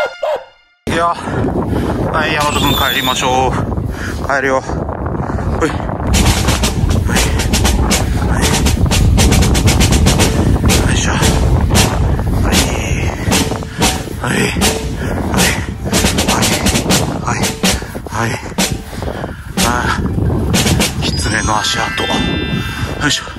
いや、はい、大和君帰りましょう。帰るよ。ほい。はい。はい。よいしょ。はい。はい。はい。はい。はい。はい。ああ。狐の足跡。よいしょ。